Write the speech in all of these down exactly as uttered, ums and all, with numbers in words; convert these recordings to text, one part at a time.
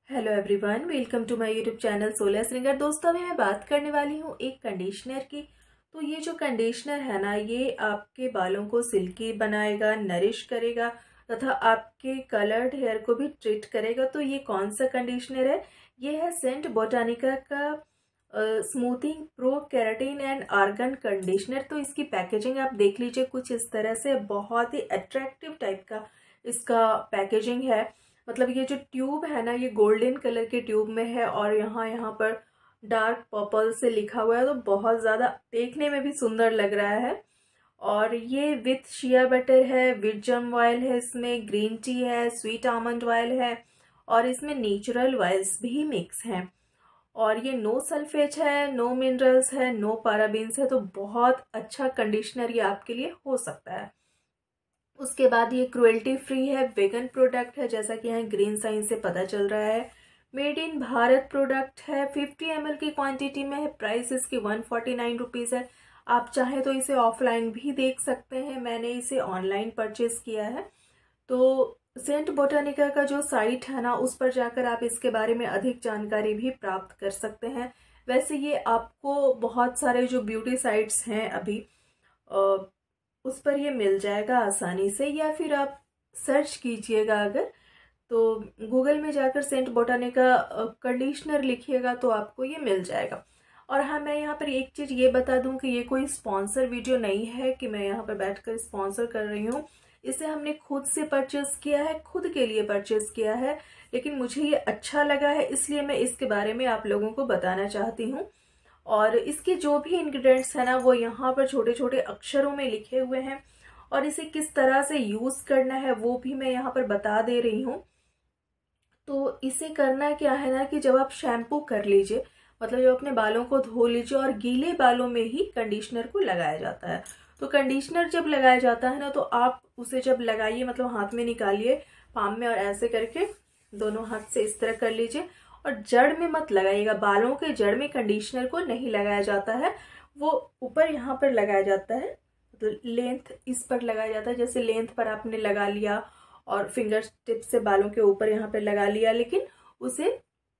Hello everyone, welcome to my YouTube channel सोलह सिंगर। दोस्तों, अभी मैं बात करने वाली हूँ एक कंडीशनर की। तो ये जो कंडीशनर है ना, ये आपके बालों को सिल्की बनाएगा, नरिश करेगा तथा आपके कलर्ड हेयर को भी ट्रीट करेगा। तो ये कौन सा कंडीशनर है? ये है सेंट बोटानिका का smoothing pro keratin and argan conditioner. तो इसकी पैकेजिंग आप देख लीजिए, कुछ इस तरह से बहुत ही अट्रैक्टिव टाइप का इसका पैकेजिंग है। मतलब ये जो ट्यूब है ना, ये गोल्डन कलर के ट्यूब में है और यहाँ यहाँ पर डार्क पर्पल से लिखा हुआ है। तो बहुत ज़्यादा देखने में भी सुंदर लग रहा है। और ये विथ शिया बटर है, विथ जम ऑयल है, इसमें ग्रीन टी है, स्वीट आमंड ऑयल है और इसमें नेचुरल ऑयल्स भी मिक्स हैं। और ये नो सल्फेट है, नो मिनरल्स है, नो पैराबेन्स है। तो बहुत अच्छा कंडीशनर ये आपके लिए हो सकता है। उसके बाद ये क्रुएल्टी फ्री है, वेगन प्रोडक्ट है, जैसा कि यहाँ ग्रीन साइन से पता चल रहा है। मेड इन भारत प्रोडक्ट है, फिफ्टी एम एल की क्वांटिटी में है। प्राइस इसकी वन फोर्टी नाइन रुपीज़ है। आप चाहें तो इसे ऑफलाइन भी देख सकते हैं, मैंने इसे ऑनलाइन परचेज किया है। तो सेंट बोटानिका का जो साइट है ना, उस पर जाकर आप इसके बारे में अधिक जानकारी भी प्राप्त कर सकते हैं। वैसे ये आपको बहुत सारे जो ब्यूटी साइट्स हैं अभी उस पर ये मिल जाएगा आसानी से, या फिर आप सर्च कीजिएगा अगर, तो गूगल में जाकर सेंट बोटानिका कंडीशनर लिखिएगा तो आपको ये मिल जाएगा। और हाँ, मैं यहाँ पर एक चीज़ ये बता दूं कि ये कोई स्पॉन्सर वीडियो नहीं है कि मैं यहाँ पर बैठकर स्पॉन्सर कर रही हूँ। इसे हमने खुद से परचेस किया है, खुद के लिए परचेस किया है, लेकिन मुझे ये अच्छा लगा है इसलिए मैं इसके बारे में आप लोगों को बताना चाहती हूँ। और इसके जो भी इंग्रेडिएंट्स है ना, वो यहाँ पर छोटे छोटे अक्षरों में लिखे हुए हैं और इसे किस तरह से यूज करना है वो भी मैं यहाँ पर बता दे रही हूँ। तो इसे करना क्या है ना, कि जब आप शैम्पू कर लीजिए, मतलब जब अपने बालों को धो लीजिए, और गीले बालों में ही कंडीशनर को लगाया जाता है। तो कंडीशनर जब लगाया जाता है ना, तो आप उसे जब लगाइए, मतलब हाथ में निकालिए पाम में और ऐसे करके दोनों हाथ से इस तरह कर लीजिए, और जड़ में मत लगाइएगा। बालों के जड़ में कंडीशनर को नहीं लगाया जाता है, वो ऊपर यहाँ पर लगाया जाता है, मतलब लेंथ इस पर लगाया जाता है। जैसे लेंथ पर आपने लगा लिया और फिंगर टिप से बालों के ऊपर यहाँ पर लगा लिया, लेकिन उसे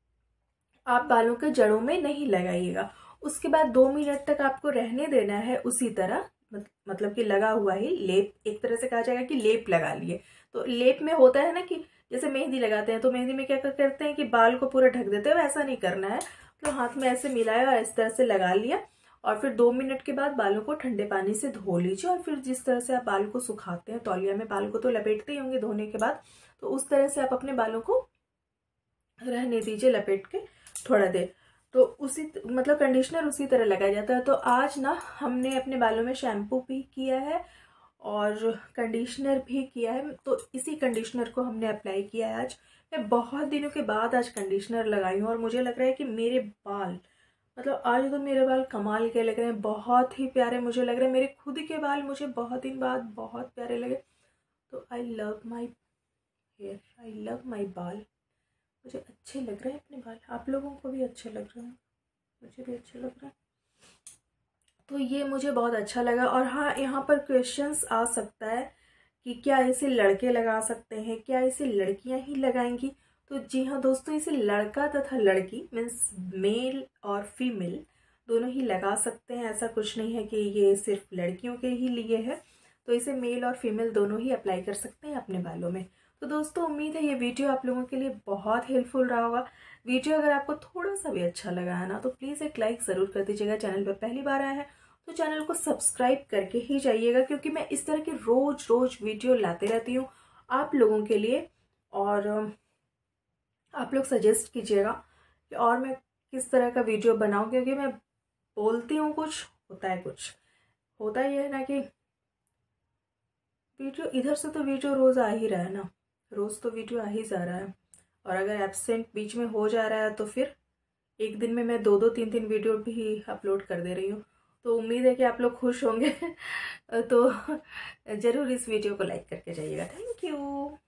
आप बालों के जड़ों में नहीं लगाइएगा। उसके बाद दो मिनट तक आपको रहने देना है उसी तरह, मतलब कि लगा हुआ ही लेप, एक तरह से कहा जाएगा कि लेप लगा लिए। तो लेप में होता है ना कि जैसे मेहंदी लगाते हैं, तो मेहंदी में क्या करते हैं कि बाल को पूरा ढक देते हैं, वैसा नहीं करना है। तो हाथ में ऐसे मिलाया और इस तरह से लगा लिया, और फिर दो मिनट के बाद बालों को ठंडे पानी से धो लीजिए। और फिर जिस तरह से आप बाल को सुखाते हैं, तौलिया में बाल को तो लपेटते ही होंगे धोने के बाद, तो उस तरह से आप अपने बालों को रहने दीजिए लपेट के थोड़ा देर। तो उसी मतलब कंडीशनर उसी तरह लगाया जाता है। तो आज ना हमने अपने बालों में शैम्पू भी किया है और कंडीशनर भी किया है। तो इसी कंडीशनर को हमने अप्लाई किया है आज। मैं बहुत दिनों के बाद आज कंडीशनर लगाई हूँ और मुझे लग रहा है कि मेरे बाल, मतलब आज तो मेरे बाल कमाल के लग रहे हैं, बहुत ही प्यारे मुझे लग रहे हैं। मेरे खुद के बाल मुझे बहुत दिन बाद बहुत प्यारे लगे। तो I love my hair, I love my बाल। मुझे अच्छे लग रहे हैं अपने बाल, आप लोगों को भी अच्छे लग रहे हैं, मुझे भी अच्छे लग रहे हैं। तो ये मुझे बहुत अच्छा लगा। और हाँ, यहाँ पर क्वेश्चंस आ सकता है कि क्या इसे लड़के लगा सकते हैं, क्या इसे लड़कियां ही लगाएंगी? तो जी हाँ दोस्तों, इसे लड़का तथा लड़की मीन्स मेल और फीमेल दोनों ही लगा सकते हैं। ऐसा कुछ नहीं है कि ये सिर्फ लड़कियों के ही लिए है। तो इसे मेल और फीमेल दोनों ही अप्लाई कर सकते हैं अपने बालों में। तो दोस्तों, उम्मीद है ये वीडियो आप लोगों के लिए बहुत हेल्पफुल रहा होगा। वीडियो अगर आपको थोड़ा सा भी अच्छा लगा है ना, तो प्लीज़ एक लाइक ज़रूर कर दीजिएगा। चैनल पर पहली बार आए हैं तो चैनल को सब्सक्राइब करके ही जाइएगा, क्योंकि मैं इस तरह के रोज रोज वीडियो लाते रहती हूँ आप लोगों के लिए। और आप लोग सजेस्ट कीजिएगा कि और मैं किस तरह का वीडियो बनाऊँ, क्योंकि मैं बोलती हूँ कुछ, होता है कुछ। होता ही है ना कि वीडियो इधर से तो वीडियो रोज़ आ ही रहा है ना, रोज़ तो वीडियो आ ही जा रहा है। और अगर एब्सेंट बीच में हो जा रहा है तो फिर एक दिन में मैं दो दो तीन तीन वीडियो भी अपलोड कर दे रही हूँ। तो उम्मीद है कि आप लोग खुश होंगे। तो ज़रूर इस वीडियो को लाइक करके जाइएगा। Thank you.